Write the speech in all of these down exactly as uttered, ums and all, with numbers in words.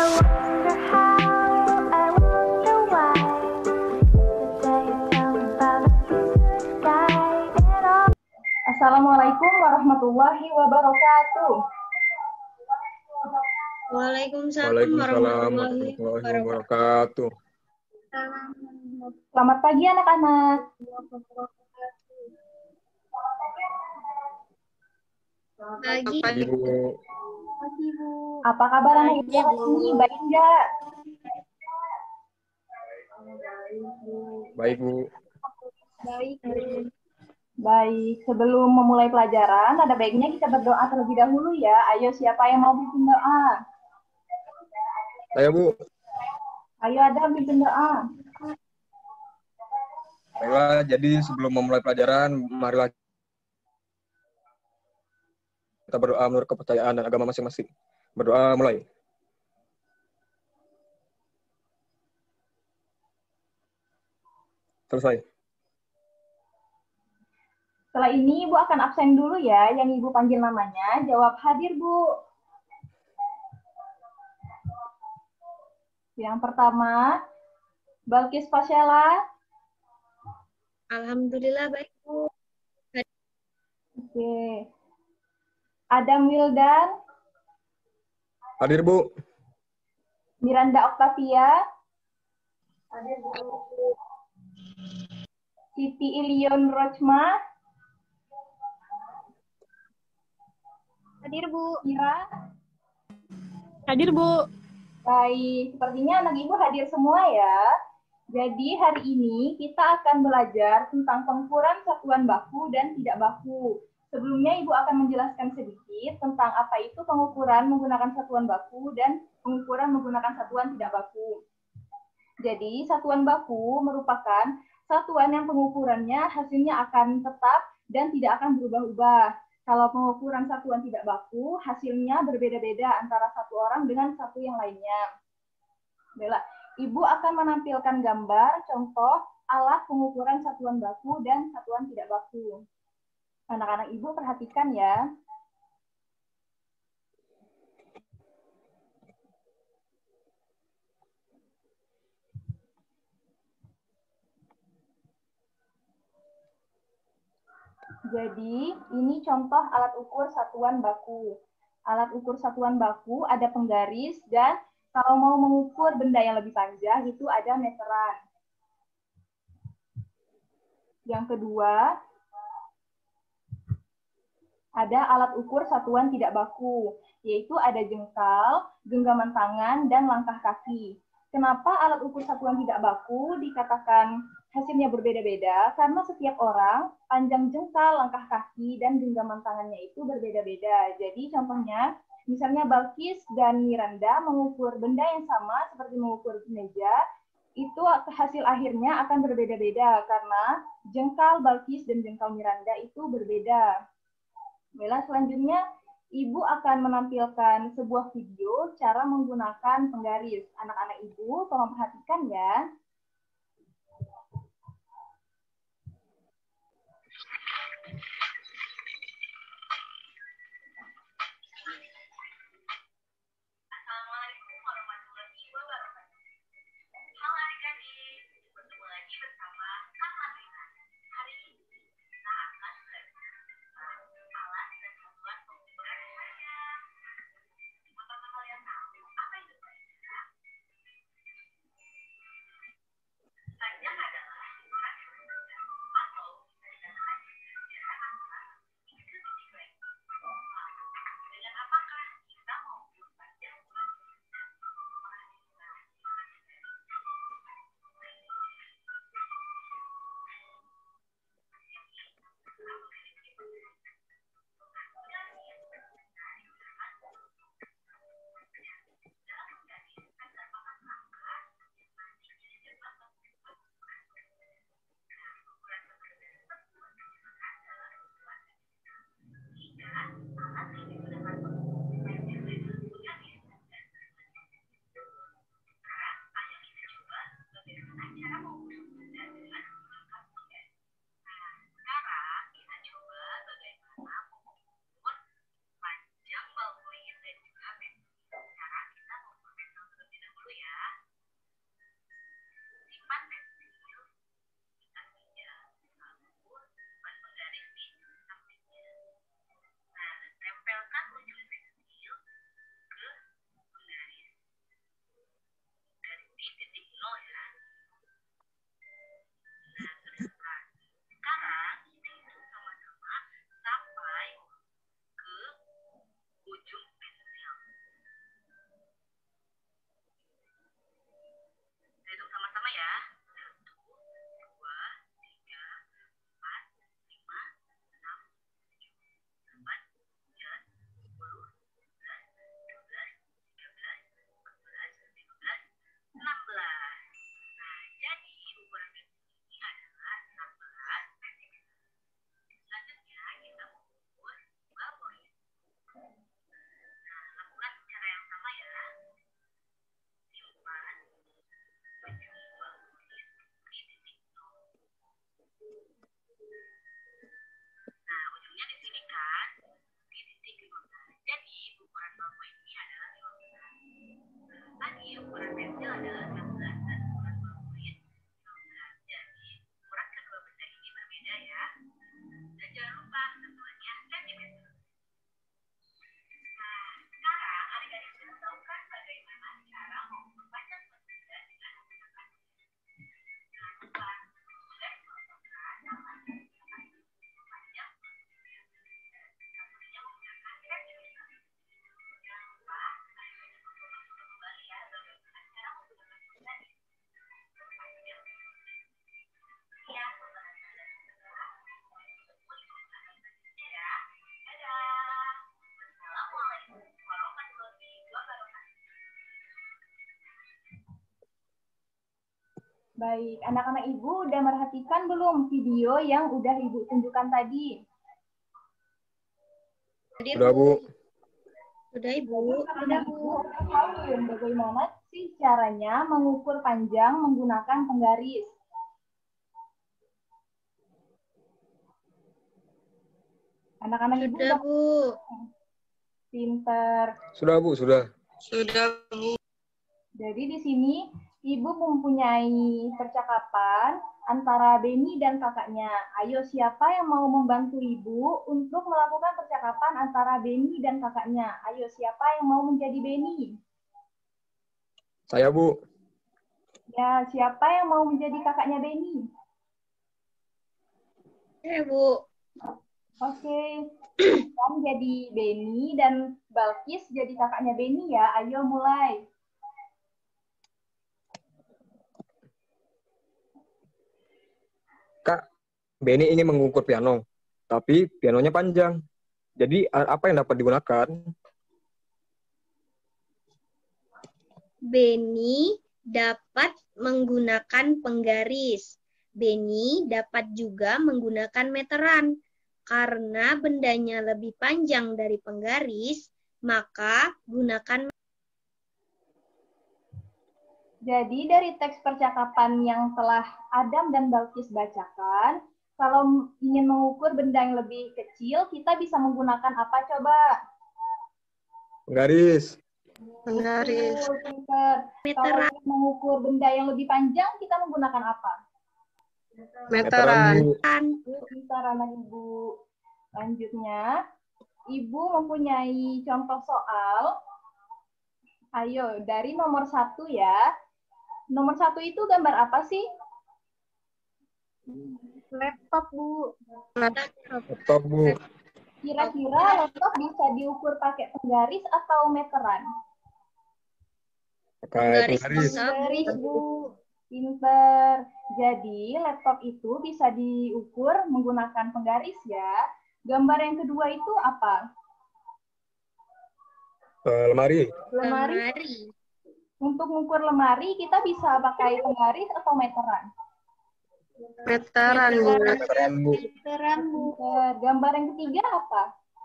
wonder how, I wonder why. The day you tell me about the blue sky and all. Assalamualaikum warahmatullahi wabarakatuh. Waalaikumsalam Waalaikumsalam warahmatullahi warahmatullahi wabarakatuh. wabarakatuh. Selamat pagi anak-anak. Pagi. Ibu, Apa kabar anak ibu hari ini? Baik enggak? baik Bu. Baik. Baik, sebelum memulai pelajaran, ada baiknya kita berdoa terlebih dahulu ya. Ayo, siapa yang mau pimpin doa? Saya Bu. Ayo, ada pimpin doa. Baiklah, jadi sebelum memulai pelajaran, marilah kita berdoa menurut kepercayaan dan agama masing-masing. Berdoa mulai. Selesai. Setelah ini Ibu akan absen dulu ya. Yang Ibu panggil namanya, jawab hadir Bu. Yang pertama, Balkis Fasyela. Alhamdulillah baik, Bu. Oke. Adam Wildan. Hadir Bu. Miranda Octavia. Hadir Bu. Siti Ilion Rochma. Hadir, Bu. Ira. Hadir, Bu. Baik, sepertinya anak Ibu hadir semua ya. Jadi hari ini kita akan belajar tentang pengukuran satuan baku dan tidak baku. Sebelumnya Ibu akan menjelaskan sedikit tentang apa itu pengukuran menggunakan satuan baku dan pengukuran menggunakan satuan tidak baku. Jadi satuan baku merupakan satuan yang pengukurannya hasilnya akan tetap dan tidak akan berubah-ubah. Kalau pengukuran satuan tidak baku, hasilnya berbeda-beda antara satu orang dengan satu yang lainnya. Baiklah, Ibu akan menampilkan gambar contoh alat pengukuran satuan baku dan satuan tidak baku. Anak-anak Ibu perhatikan ya. Jadi, ini contoh alat ukur satuan baku. Alat ukur satuan baku ada penggaris dan kalau mau mengukur benda yang lebih panjang itu ada meteran. Yang kedua, ada alat ukur satuan tidak baku, yaitu ada jengkal, genggaman tangan, dan langkah kaki. Kenapa alat ukur satuan tidak baku dikatakan hasilnya berbeda-beda? Karena setiap orang, panjang jengkal, langkah kaki, dan genggaman tangannya itu berbeda-beda. Jadi contohnya, misalnya Balkis dan Miranda mengukur benda yang sama seperti mengukur meja, itu hasil akhirnya akan berbeda-beda karena jengkal Balkis dan jengkal Miranda itu berbeda. Baiklah, selanjutnya Ibu akan menampilkan sebuah video cara menggunakan penggaris. Anak-anak Ibu, tolong perhatikan ya. Assalamualaikum warahmatullahi wabarakatuh. Halo adik-adik, bertemu lagi bersama Kak Marlina. Hari ini kita akan belajar tentang alat dan satuan pengukuran panjang. Apakah kalian tahu apa itu panjang? Panjang adalah ukuran yang rendah atau bisa dikatakan juga jarak antara ukuran pensil adalah enam belas dan ukuran fluid lima belas. Jadi, ukuran kedua benda ini berbeda ya. Dan jangan lupa satuannya sentimeter. Nah, sekarang adik-adik sudah tahu kan bagaimana cara mengukur panjang suatu benda dengan menggunakan jangan lupa mulai menentukan nama panjang satunya menggunakan sentimeter. Jangan lupa adik-adik mencoba kembali ya bagaimana cara menggunakan benda ini. Panjang. Ya, ya. Dadah. Assalamualaikum warahmatullahi wabarakatuh. Baik, anak-anak Ibu udah merhatikan belum video yang udah Ibu tunjukkan tadi? Sudah, Bu. Sudah, Ibu. Anak Ibu tahu bagaimana sih caranya mengukur panjang menggunakan penggaris? Anak-anak Ibu Sudah, udah Bu. pinter. Sudah, Bu. Sudah. Sudah, Bu. Jadi di sini Ibu mempunyai percakapan antara Beni dan kakaknya. Ayo, siapa yang mau membantu Ibu untuk melakukan percakapan antara Beni dan kakaknya? Ayo, siapa yang mau menjadi Beni? Saya, Bu. Ya, siapa yang mau menjadi kakaknya Beni? Ya, Bu. Oke, kan jadi Beni dan Balkis jadi kakaknya Beni ya. Ayo mulai. Kak, Benny ingin mengukur piano, tapi pianonya panjang. Jadi a- apa yang dapat digunakan? Beni dapat menggunakan penggaris. Beni dapat juga menggunakan meteran. Karena bendanya lebih panjang dari penggaris, maka gunakan. Jadi dari teks percakapan yang telah Adam dan Balkis bacakan, kalau ingin mengukur benda yang lebih kecil, kita bisa menggunakan apa coba? Penggaris. Penggaris. Betul, pinter. Kalau Meteran. ingin mengukur benda yang lebih panjang, kita menggunakan apa? Meteran, Bu. Pinter anak Ibu. Lanjutnya, Ibu mempunyai contoh soal. Ayo, dari nomor satu ya. Nomor satu itu gambar apa sih? Laptop, Bu. Laptop, Bu. Kira-kira laptop bisa diukur pakai penggaris atau meteran? Pakai Penggaris penggaris. bisa, Penggaris, Bu. Bu. Pinter. Jadi, laptop itu bisa diukur menggunakan penggaris ya. Gambar yang kedua itu apa? Eh, lemari. Lemari. Lemari. Untuk mengukur lemari, kita bisa pakai penggaris atau meteran? Meteran, Bu. Meteran, Bu. Meteran, Bu. Pinter. Gambar yang ketiga apa?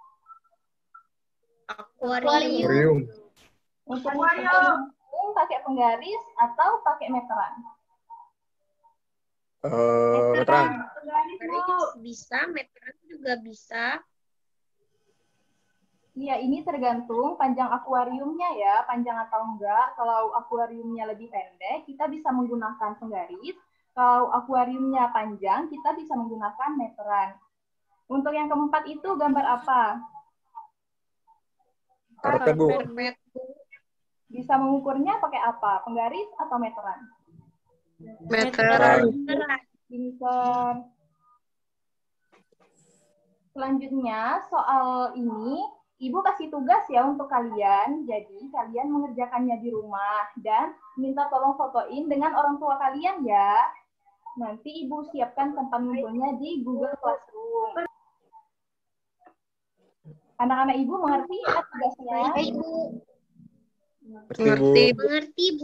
Akuarium. Akuarium. Untuk mengukur pakai penggaris atau pakai meteran? Eh, meteran. Penggaris bisa, meteran juga bisa. Iya, ini tergantung panjang akuariumnya ya, panjang atau enggak. Kalau akuariumnya lebih pendek, kita bisa menggunakan penggaris. Kalau akuariumnya panjang, kita bisa menggunakan meteran. Untuk yang keempat itu gambar apa? Karpet, Bu. Karpet, Bu. Bisa mengukurnya pakai apa? Penggaris atau meteran? Meteran. Meteran. Pinter. Selanjutnya, soal ini Ibu kasih tugas ya untuk kalian. Jadi, kalian mengerjakannya di rumah dan minta tolong fotoin dengan orang tua kalian ya. Nanti Ibu siapkan tempat ngumpulnya di Google Classroom. Anak-anak Ibu mengerti ya tugasnya? Ibu. Ngerti, Bu. Mengerti, Bu.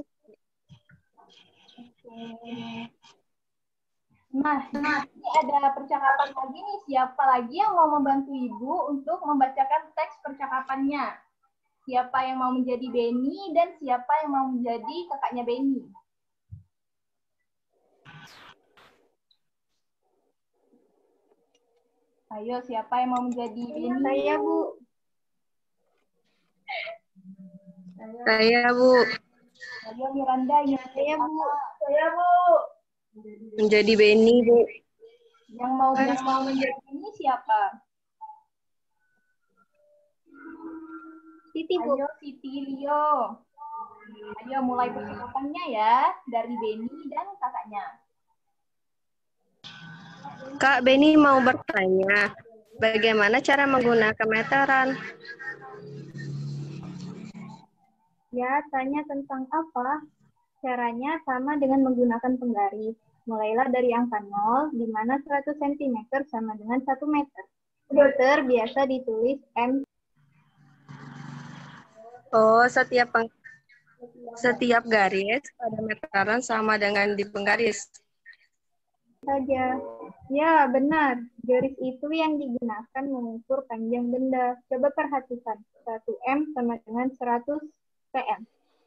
Nah, ini ada percakapan lagi nih. Siapa lagi yang mau membantu Ibu untuk membacakan teks percakapannya? Siapa yang mau menjadi Beni dan siapa yang mau menjadi kakaknya Beni? Ayo, siapa yang mau menjadi Beni? Saya, Bu. Saya, Bu. Ayo Miranda, ini Saya, Bu. Saya, Bu. Menjadi Benny, Bu. Yang mau yang mau menjadi ini siapa? Siti, Bu. Ayo Siti Leo. Ayo mulai percakapannya ya dari Benny dan kakaknya. Kak Benny mau bertanya, bagaimana cara menggunakan meteran? Ya, tanya tentang apa? Caranya sama dengan menggunakan penggaris. Mulailah dari angka nol, di mana seratus sentimeter sama dengan satu meter. Meter biasa ditulis M. Oh, setiap peng- setiap garis pada meteran sama dengan di penggaris. saja. Ya, benar. Garis itu yang digunakan mengukur panjang benda. Coba perhatikan. satu M sama dengan seratus cm.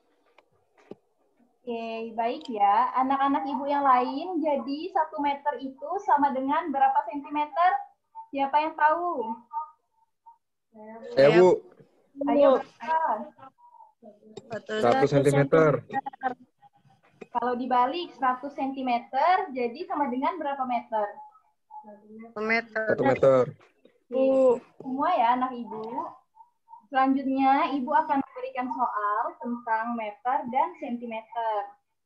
Oke, baik ya. Anak-anak ibu yang lain, jadi satu meter itu sama dengan berapa sentimeter? Siapa yang tahu? Saya, Bu. Ayo berapa? seratus sentimeter. Kalau dibalik seratus sentimeter, jadi sama dengan berapa meter? satu meter. satu meter. Oke, semua ya anak ibu. Selanjutnya, ibu akan memberikan soal tentang meter dan sentimeter.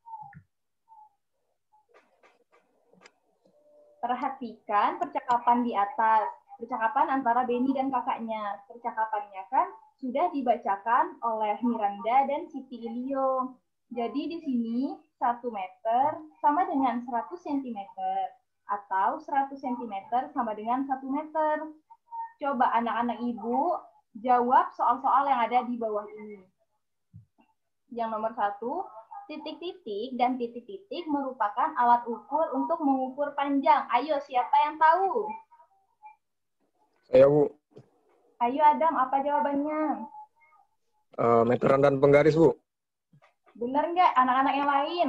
Perhatikan percakapan di atas. Percakapan antara Benny dan kakaknya. Percakapannya kan sudah dibacakan oleh Miranda dan Siti Ilio. Jadi di sini satu meter sama dengan seratus sentimeter. Atau seratus sentimeter sama dengan satu meter. Coba anak-anak ibu jawab soal-soal yang ada di bawah ini. Yang nomor satu, titik-titik dan titik-titik merupakan alat ukur untuk mengukur panjang. Ayo, siapa yang tahu? Saya, Bu. Ayo Adam, apa jawabannya? Eh, meteran dan penggaris, Bu. Benar nggak anak-anak yang lain?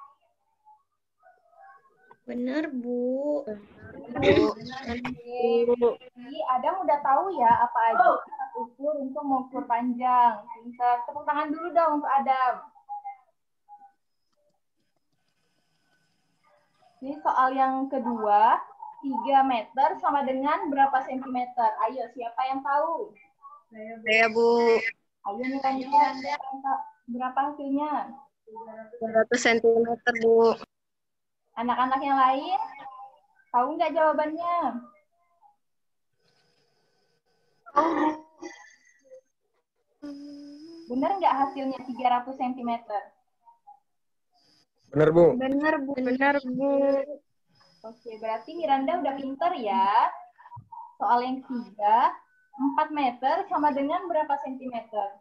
Benar, Bu. Jadi Adam udah tahu ya apa aja alat ukur untuk mengukur panjang. Pintar. Tepuk tangan dulu dong untuk Adam. Ini soal yang kedua, tiga meter sama dengan berapa sentimeter? Ayo, siapa yang tahu? Saya, Bu. Ayo Miranda, berapa hasilnya? seratus sentimeter, Bu. Anak-anak yang lain, tahu nggak jawabannya? Benar nggak hasilnya tiga ratus sentimeter? Benar, Bu. Benar, Bu. Benar, Bu. Oke, berarti Miranda udah pinter ya. Soal yang ketiga, empat meter sama dengan berapa sentimeter?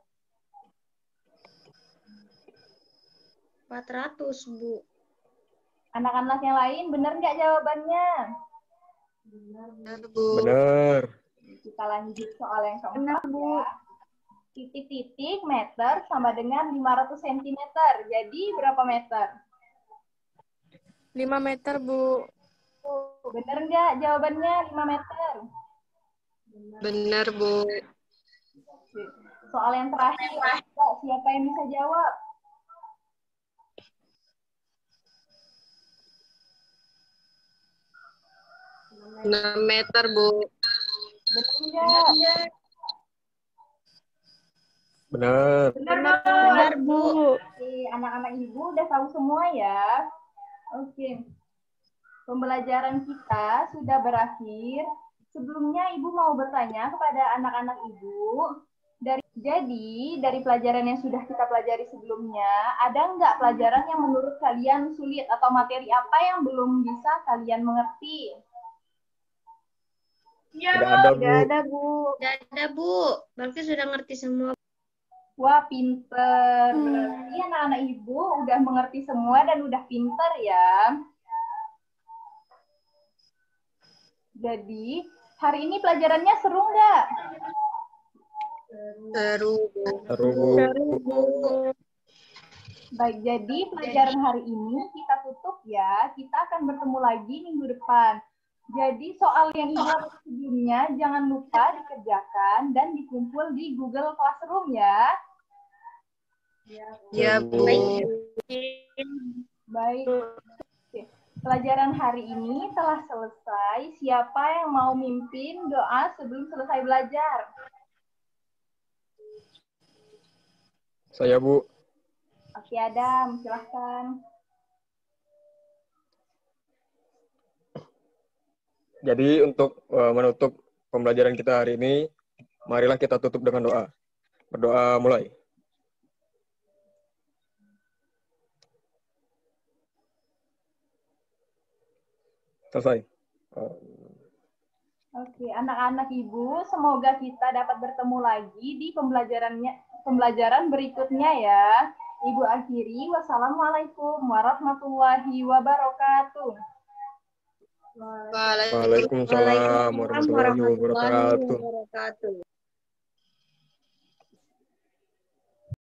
empat ratus, Bu. Anak-anak yang lain, benar nggak jawabannya? Benar, Bu. Benar. Kita lanjut soal yang keempat ya. Titik-titik meter sama dengan lima ratus sentimeter. Jadi berapa meter? lima meter, Bu. Benar nggak jawabannya lima meter? Benar, Bu. Soal yang terakhir, siapa yang bisa jawab? enam meter, Bu. Benar nggak? Benar. Benar, Benar, Bu. Oke, anak-anak ibu udah tahu semua ya. Oke. Pembelajaran kita sudah berakhir. Sebelumnya ibu mau bertanya kepada anak-anak ibu. Dari, jadi, dari pelajaran yang sudah kita pelajari sebelumnya, ada nggak pelajaran yang menurut kalian sulit atau materi apa yang belum bisa kalian mengerti? Tidak ada, Bu. Tidak ada, Bu. Tidak ada, Bu. Berarti sudah ngerti semua. Wah, pinter. Berarti anak-anak ibu udah mengerti semua dan udah pinter ya. Jadi, hari ini pelajarannya seru nggak? Seru, Bu. Seru, Bu. Baik, jadi pelajaran hari ini kita tutup ya. Kita akan bertemu lagi minggu depan. Jadi soal yang ibu buat sebelumnya jangan lupa dikerjakan dan dikumpul di Google Classroom ya. Ya, Bu. Baik. Oke. Pelajaran hari ini telah selesai. Siapa yang mau mimpin doa sebelum selesai belajar? Saya, Bu. Oke, Adam, silahkan. Jadi untuk uh, menutup pembelajaran kita hari ini, marilah kita tutup dengan doa. Berdoa mulai. Selesai. Uh, Oke, anak-anak Ibu, semoga kita dapat bertemu lagi di pembelajarannya pembelajaran berikutnya ya. Ibu akhiri, wassalamualaikum warahmatullahi wabarakatuh. Waalaikumsalam warahmatullahi wabarakatuh.